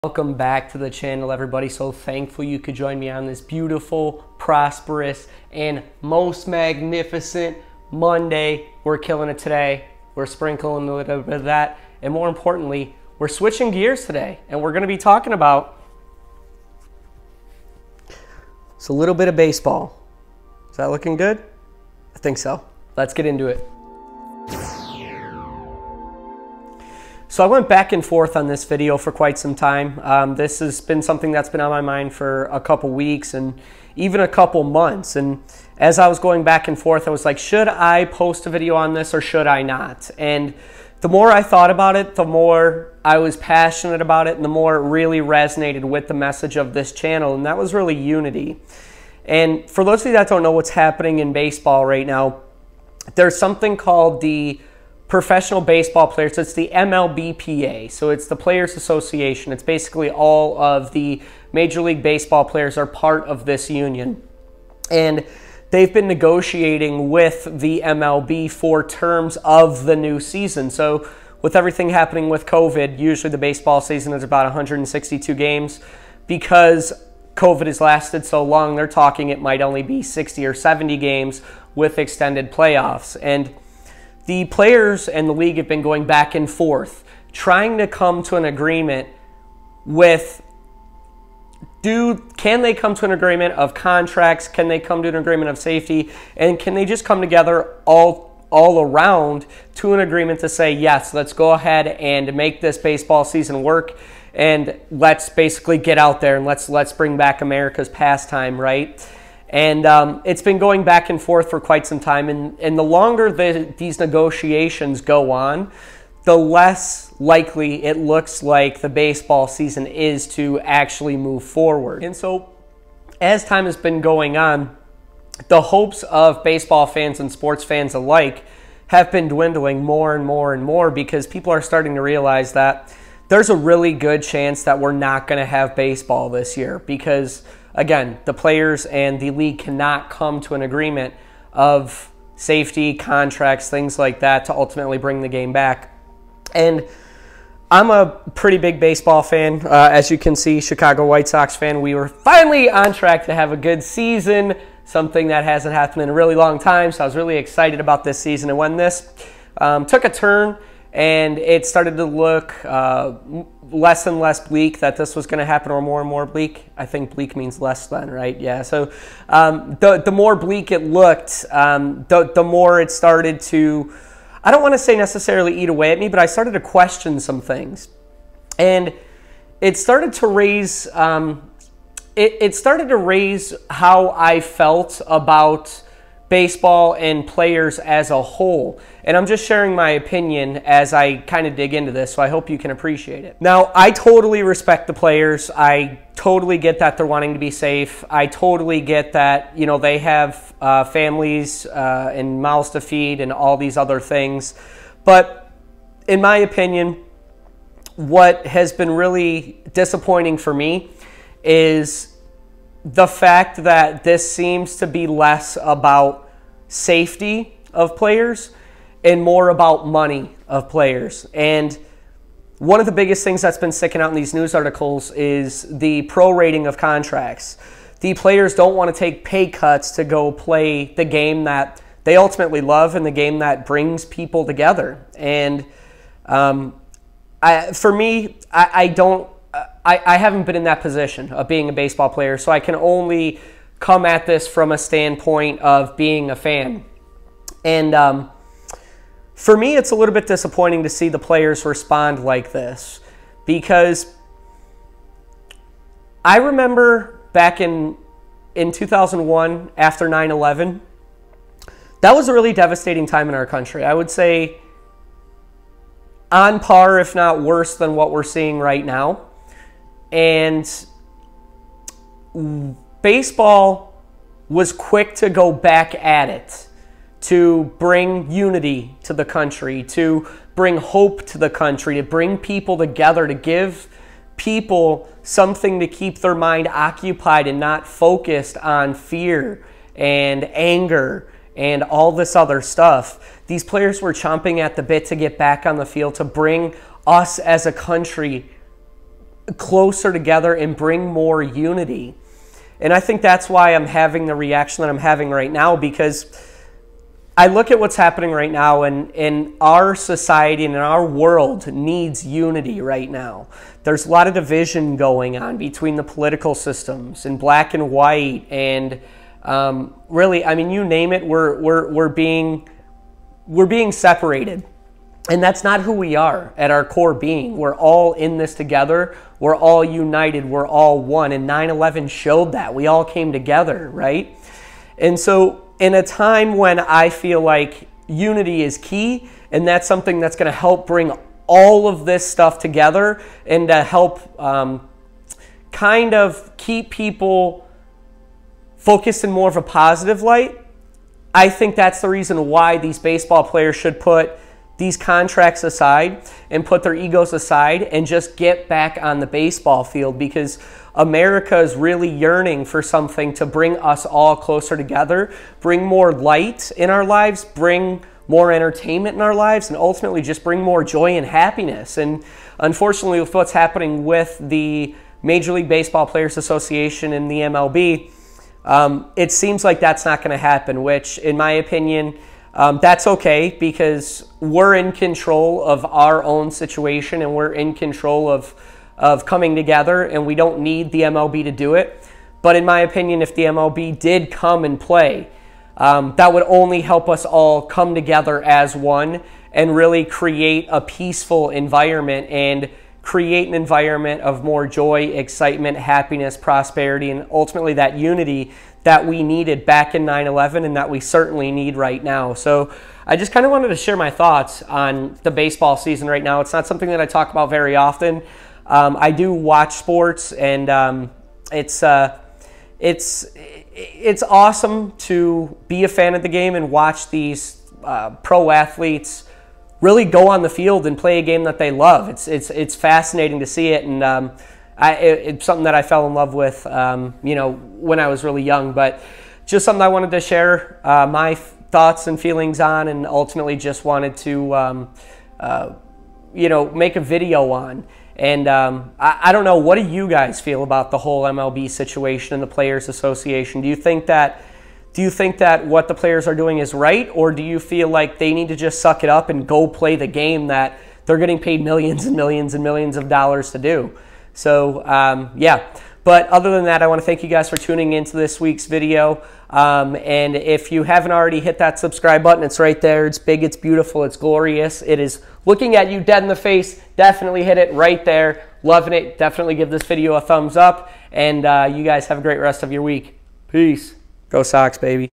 Welcome back to the channel, everybody. So thankful you could join me on this beautiful, prosperous, and most magnificent Monday. We're killing it today. We're sprinkling a little bit of that. And more importantly, we're switching gears today. And we're going to be talking about a little bit of baseball. Is that looking good? I think so. Let's get into it. So I went back and forth on this video for quite some time. This has been something that's been on my mind for a couple weeks and even a couple months. And as I was going back and forth, I was like, should I post a video on this or should I not? And the more I thought about it, the more I was passionate about it and the more it really resonated with the message of this channel. And that was really unity. And for those of you that don't know what's happening in baseball right now, there's something called the Professional Baseball Players. It's the MLBPA. So it's the Players Association. It's basically all of the Major League Baseball players are part of this union. And they've been negotiating with the MLB for terms of the new season. So with everything happening with COVID, usually the baseball season is about 162 games. Because COVID has lasted so long, they're talking it might only be 60 or 70 games with extended playoffs. And the players and the league have been going back and forth, trying to come to an agreement with, can they come to an agreement of contracts? Can they come to an agreement of safety? And can they just come together all around to an agreement to say, yes, let's go ahead and make this baseball season work and let's basically get out there and let's bring back America's pastime, right? And it's been going back and forth for quite some time. And the longer these negotiations go on, the less likely it looks like the baseball season is to actually move forward. And so as time has been going on, the hopes of baseball fans and sports fans alike have been dwindling more and more and more because people are starting to realize that there's a really good chance that we're not going to have baseball this year because, again, the players and the league cannot come to an agreement of safety, contracts, things like that to ultimately bring the game back. And I'm a pretty big baseball fan. As you can see, Chicago White Sox fan. We were finally on track to have a good season, something that hasn't happened in a really long time. So I was really excited about this season. And when this took a turn and it started to look less and less bleak that this was going to happen, or more and more bleak. I think bleak means less than, right? Yeah. So the more bleak it looked, the more it started to, I don't want to say necessarily eat away at me, but I started to question some things. And it started to raise, it started to raise how I felt about baseball and players as a whole. And I'm just sharing my opinion as I kind of dig into this, so I hope you can appreciate it. Now, I totally respect the players. I totally get that they're wanting to be safe. I totally get that, you know, they have families and mouths to feed and all these other things. But in my opinion, what has been really disappointing for me is the fact that this seems to be less about safety of players and more about money of players. And one of the biggest things that's been sticking out in these news articles is the prorating of contracts. The players don't want to take pay cuts to go play the game that they ultimately love and the game that brings people together. And for me, I haven't been in that position of being a baseball player, so I can only come at this from a standpoint of being a fan. And for me, it's a little bit disappointing to see the players respond like this because I remember back in 2001 after 9/11, that was a really devastating time in our country. I would say on par, if not worse than what we're seeing right now. And baseball was quick to go back at it, to bring unity to the country, to bring hope to the country, to bring people together, to give people something to keep their mind occupied and not focused on fear and anger and all this other stuff. These players were chomping at the bit to get back on the field, to bring us as a country closer together and bring more unity. And I think that's why I'm having the reaction that I'm having right now, because I look at what's happening right now, and our society and our world needs unity right now. There's a lot of division going on between the political systems and black and white, and really, I mean, you name it, we're being separated. And that's not who we are at our core being. We're all in this together. We're all united. We're all one. And 9/11 showed that. We all came together, right? And so in a time when I feel like unity is key, and that's something that's going to help bring all of this stuff together and to help kind of keep people focused in more of a positive light, I think that's the reason why these baseball players should put these contracts aside and put their egos aside and just get back on the baseball field, because America is really yearning for something to bring us all closer together, bring more light in our lives, bring more entertainment in our lives, and ultimately just bring more joy and happiness. And unfortunately, with what's happening with the Major League Baseball Players Association and the MLB, it seems like that's not going to happen, which in my opinion, that's okay, because we're in control of our own situation and we're in control of coming together, and we don't need the MLB to do it. But in my opinion, if the MLB did come and play, that would only help us all come together as one and really create a peaceful environment and create an environment of more joy, excitement, happiness, prosperity, and ultimately that unity that we needed back in 9/11 and that we certainly need right now. So I just kind of wanted to share my thoughts on the baseball season right now. It's not something that I talk about very often. I do watch sports, and it's awesome to be a fan of the game and watch these pro athletes really go on the field and play a game that they love. It's fascinating to see it, and it's something that I fell in love with, you know, when I was really young. But just something I wanted to share my thoughts and feelings on, and ultimately just wanted to, you know, make a video on. And I don't know, what do you guys feel about the whole MLB situation and the Players Association? Do you think that what the players are doing is right, or do you feel like they need to just suck it up and go play the game that they're getting paid millions and millions and millions of dollars to do? So, yeah. But other than that, I want to thank you guys for tuning into this week's video. And if you haven't already hit that subscribe button, it's right there. It's big, it's beautiful, it's glorious. It is looking at you dead in the face. Definitely hit it right there. Loving it. Definitely give this video a thumbs up. And you guys have a great rest of your week. Peace. Go Sox, baby.